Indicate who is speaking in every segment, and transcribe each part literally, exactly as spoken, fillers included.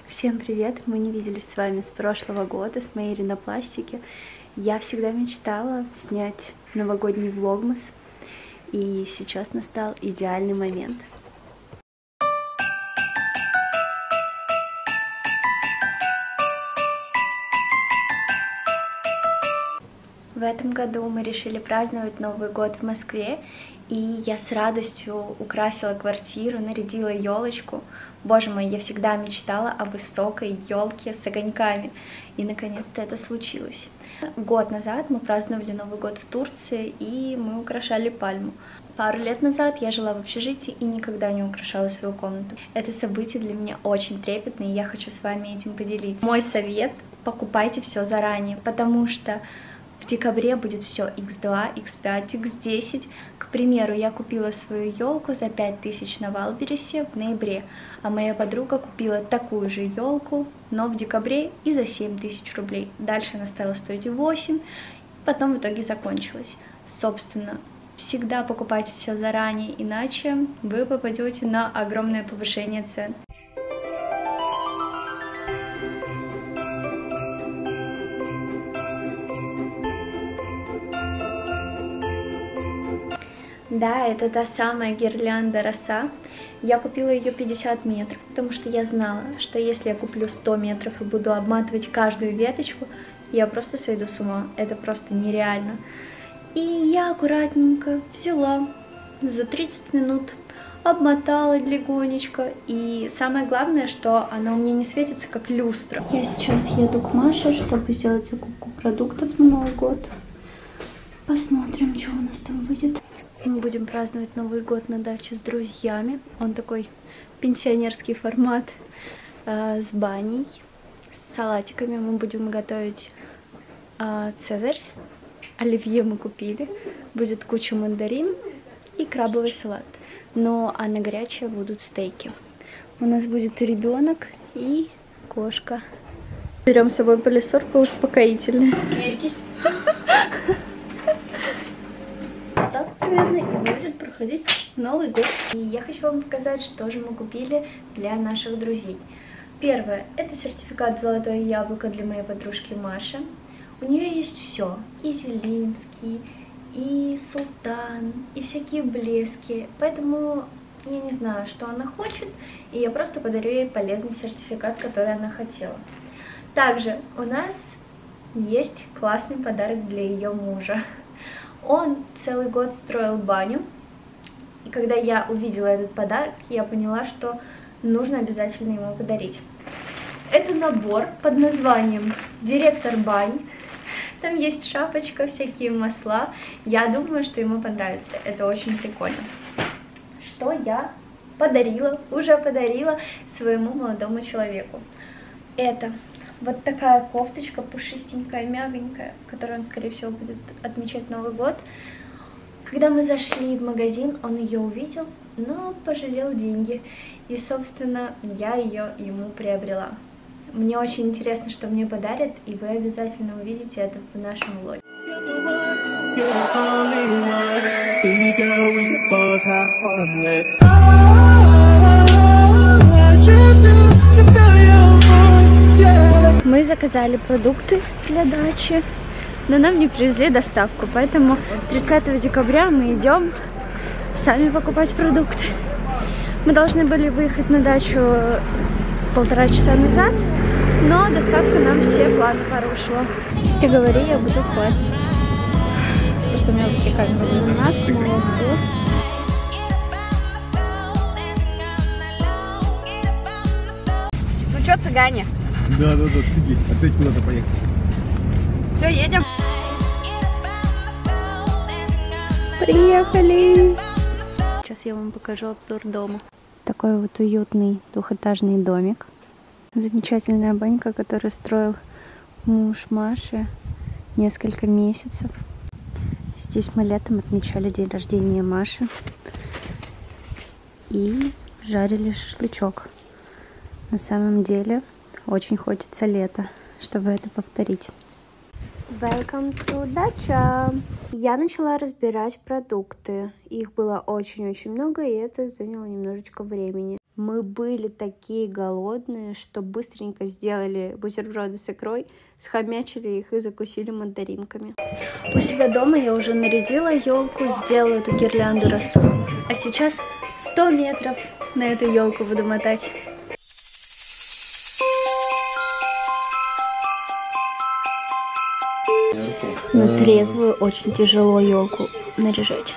Speaker 1: Всем привет! Мы не виделись с вами с прошлого года, с моей ринопластики. Я всегда мечтала снять новогодний влогмас, и сейчас настал идеальный момент. В этом году мы решили праздновать Новый год в Москве, и я с радостью украсила квартиру, нарядила елочку. Боже мой, я всегда мечтала о высокой елке с огоньками, и наконец-то это случилось. Год назад мы праздновали Новый год в Турции, и мы украшали пальму. Пару лет назад я жила в общежитии и никогда не украшала свою комнату. Это событие для меня очень трепетное, и я хочу с вами этим поделиться. Мой совет: покупайте все заранее, потому что в декабре будет все икс два, икс пять, икс десять. К примеру, я купила свою елку за пять тысяч на Валбересе в ноябре, а моя подруга купила такую же елку, но в декабре и за семь тысяч рублей. Дальше она стала стоить восемь, потом в итоге закончилась. Собственно, всегда покупайте все заранее, иначе вы попадете на огромное повышение цен. Да, это та самая гирлянда роса. Я купила ее пятьдесят метров, потому что я знала, что если я куплю сто метров и буду обматывать каждую веточку, я просто сойду с ума. Это просто нереально. И я аккуратненько взяла за тридцать минут, обмотала легонечко. И самое главное, что она у меня не светится, как люстра. Я сейчас еду к Маше, чтобы сделать закупку продуктов на Новый год. Посмотрим, что у нас там выйдет. Мы будем праздновать Новый год на даче с друзьями. Он такой пенсионерский формат, э, с баней, с салатиками. Мы будем готовить э, цезарь, оливье мы купили, будет куча мандарин и крабовый салат. Но а на горячее будут стейки. У нас будет ребенок и кошка. Берем с собой полисорб и успокоительное. Меритесь. Так примерно и будет проходить Новый год. И я хочу вам показать, что же мы купили для наших друзей. Первое — это сертификат «Золотое яблоко» для моей подружки Маши. У нее есть все: и Зелинский, и Султан, и всякие блески. Поэтому я не знаю, что она хочет, и я просто подарю ей полезный сертификат, который она хотела. Также у нас есть классный подарок для ее мужа. Он целый год строил баню, и когда я увидела этот подарок, я поняла, что нужно обязательно ему подарить. Это набор под названием «Директор бань». Там есть шапочка, всякие масла. Я думаю, что ему понравится. Это очень прикольно. Что я подарила, уже подарила своему молодому человеку. Это вот такая кофточка пушистенькая, мягонькая, которую он, скорее всего, будет отмечать Новый год. Когда мы зашли в магазин, он ее увидел, но пожалел деньги. И, собственно, я ее ему приобрела. Мне очень интересно, что мне подарят, и вы обязательно увидите это в нашем влоге. Мы заказали продукты для дачи, но нам не привезли доставку, поэтому тридцатого декабря мы идем сами покупать продукты. Мы должны были выехать на дачу полтора часа назад, но доставка нам все планы порушила. Ты говори, я буду класть. Просто у меня такие камеры. У нас молоко. Ну что, цыгане?
Speaker 2: Да, да, да, цыги. Опять куда-то поехать.
Speaker 1: Все, едем. Приехали. Сейчас я вам покажу обзор дома. Такой вот уютный двухэтажный домик. Замечательная банька, которую строил муж Маши несколько месяцев. Здесь мы летом отмечали день рождения Маши и жарили шашлычок. На самом деле очень хочется лета, чтобы это повторить. Welcome to дача! Я начала разбирать продукты. Их было очень-очень много, и это заняло немножечко времени. Мы были такие голодные, что быстренько сделали бутерброды с икрой, схомячили их и закусили мандаринками. У себя дома я уже нарядила елку, сделала эту гирлянду росу, а сейчас сто метров на эту елку буду мотать. На трезвую очень тяжело елку наряжать.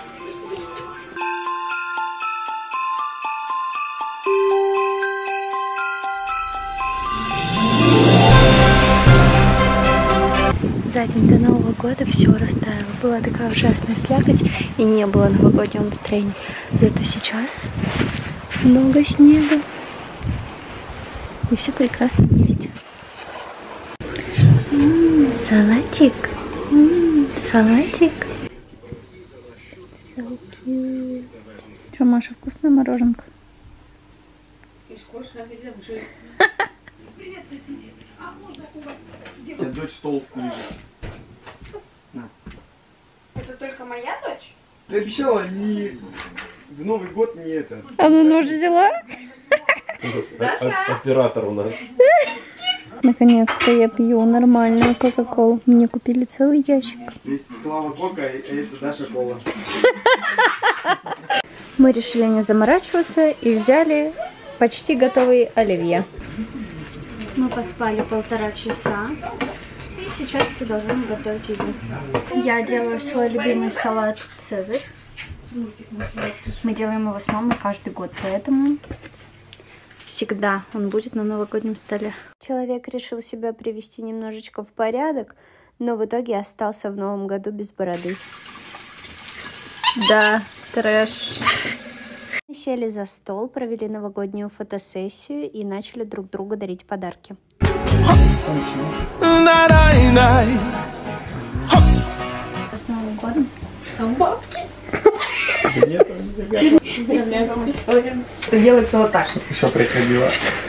Speaker 1: За день до Нового года все растаяло. Была такая ужасная слякоть и не было новогоднего настроения. Зато сейчас много снега. И все прекрасно есть. М-м, салатик. М-м, салатик. So cute. Что, Маша, вкусная мороженка?
Speaker 2: Дочь стол лежит.
Speaker 3: Это только моя дочь?
Speaker 2: Ты обещала не в Новый год не это.
Speaker 1: А ну нож взяла?
Speaker 4: Оператор у нас.
Speaker 1: Наконец-то я пью нормальную кока-колу. Мне купили целый ящик.
Speaker 2: Есть Клава Кока, а это Даша Кола.
Speaker 1: Мы решили не заморачиваться и взяли почти готовый оливье. Мы поспали полтора часа и сейчас продолжаем готовить еду. Я делаю свой любимый салат «Цезарь». Мы делаем его с мамой каждый год, поэтому всегда он будет на новогоднем столе. Человек решил себя привести немножечко в порядок, но в итоге остался в новом году без бороды. Да, трэш. Мы сели за стол, провели новогоднюю фотосессию и начали друг другу дарить подарки. С Новым годом!
Speaker 3: Там бабки. Это делается вот так.
Speaker 2: Еще приходила.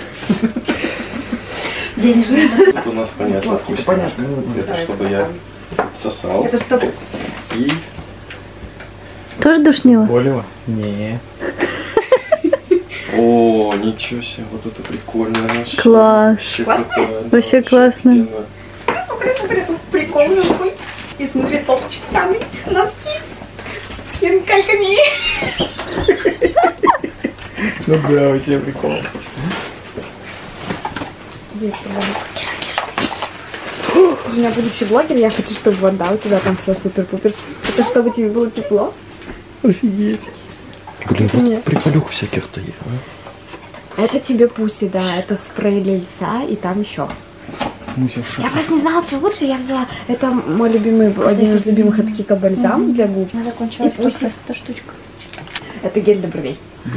Speaker 1: Денежный.
Speaker 4: У нас понятно вкусно.
Speaker 2: Понятно.
Speaker 4: Это чтобы я сосал.
Speaker 3: Это чтобы...
Speaker 4: И
Speaker 1: Тоже душнило?
Speaker 2: Болево? Не.
Speaker 4: О, ничего себе, вот это прикольно. Вообще.
Speaker 1: Класс.
Speaker 4: Вообще
Speaker 3: Классно?
Speaker 4: круто, да,
Speaker 1: Вообще классно.
Speaker 4: офигенно.
Speaker 3: Смотри, смотри, это прикол же такой. И смотри, топчик самый, носки с хинкальками.
Speaker 2: Ну да, вообще прикол.
Speaker 3: Ты же у меня будущий блогер, я хочу, чтобы вот, да, у тебя там все супер-пупер. Это чтобы тебе было тепло.
Speaker 2: Офигеть.
Speaker 4: Блин,
Speaker 3: Нет.
Speaker 4: вот приколюх всяких-то есть.
Speaker 3: Это тебе пуси, да, это спрей для лица и там еще.
Speaker 2: Муся,
Speaker 3: Я просто не знала, что лучше, я взяла, это мой любимый, один из любимых, это Кика бальзам для губ.
Speaker 1: Я закончила
Speaker 3: И пуси.
Speaker 1: эта штучка.
Speaker 3: Это гель для бровей.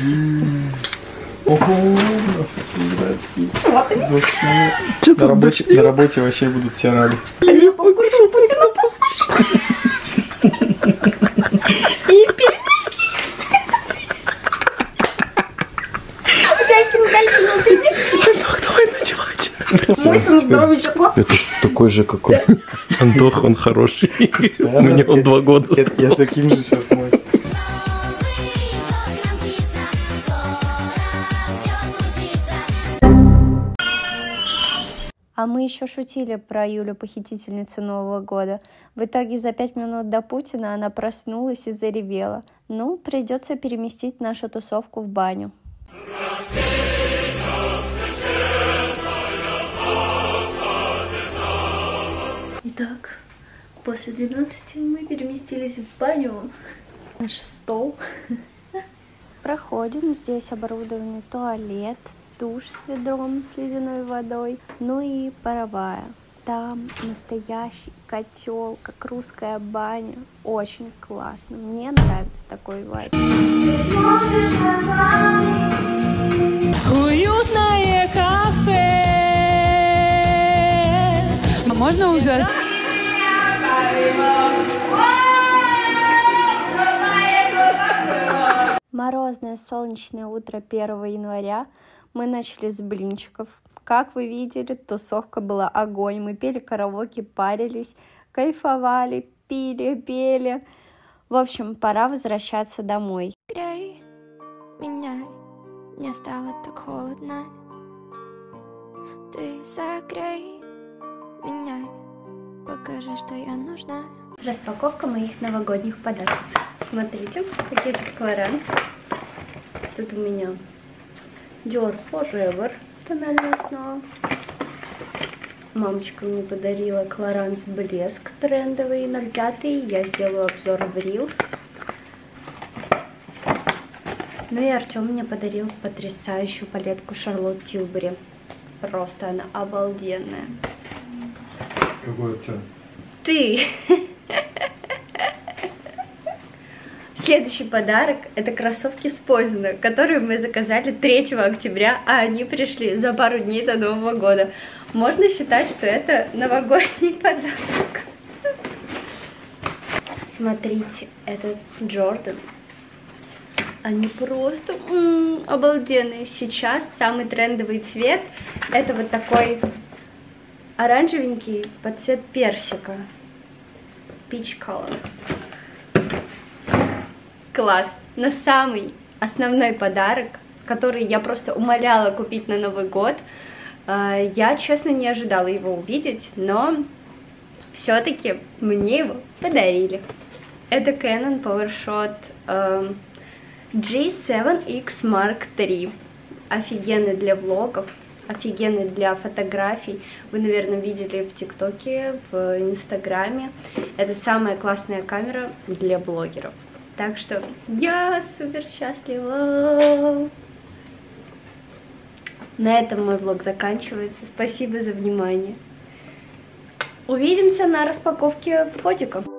Speaker 2: Ого, носки, дурацкие.
Speaker 3: Вот они.
Speaker 2: Доски. На работе, на работе вообще будут все рады.
Speaker 3: Я покушаю, Путина послушаю. И пельмешки, кстати. У тебя хинкальки, пельмешки.
Speaker 4: Давай надевать.
Speaker 3: Мой сын здоровый чоколад.
Speaker 4: Это ж такой же, как он. Антох, он хороший. У меня он два года.
Speaker 2: Я таким же сейчас мой.
Speaker 1: А мы еще шутили про Юлю, похитительницу Нового года. В итоге за пять минут до Путина она проснулась и заревела. Ну, придется переместить нашу тусовку в баню. Итак, после двенадцати мы переместились в баню. Наш стол. Проходим. Здесь оборудованный туалет, душ с ведром с ледяной водой, ну и паровая. Там настоящий котел, как русская баня. Очень классно. Мне нравится такой вайб.
Speaker 5: Уютное кафе. Можно уже?
Speaker 1: Морозное солнечное утро первого января. Мы начали с блинчиков. Как вы видели, тусовка была огонь. Мы пели караоке, парились, кайфовали, пили, пели. В общем, пора возвращаться домой.
Speaker 6: Грей меня, не стало так холодно. Ты согрей меня, покажи, что я нужна.
Speaker 1: Распаковка моих новогодних подарков. Смотрите, пакетик Clarins. Тут у меня Dior Forever, тональная основа. Мамочка мне подарила Clarins блеск трендовый ноль пять. Я сделаю обзор в Reels. Ну и Артем мне подарил потрясающую палетку Charlotte Tilbury. Просто она обалденная.
Speaker 4: Какой Артем?
Speaker 1: Ты! Следующий подарок — это кроссовки Спойзена, которые мы заказали третьего октября, а они пришли за пару дней до Нового года. Можно считать, что это новогодний подарок. Смотрите, это Джордан. Они просто м-м, обалденные. Сейчас самый трендовый цвет — это вот такой оранжевенький под цвет персика. Peach color. Класс. Но самый основной подарок, который я просто умоляла купить на Новый год, я, честно, не ожидала его увидеть, но все-таки мне его подарили. Это Canon PowerShot джи семь икс марк три. Офигенный для влогов, офигенный для фотографий. Вы, наверное, видели в ТикТоке, в Инстаграме. Это самая классная камера для блогеров. Так что я супер счастлива. На этом мой влог заканчивается. Спасибо за внимание. Увидимся на распаковке фотика.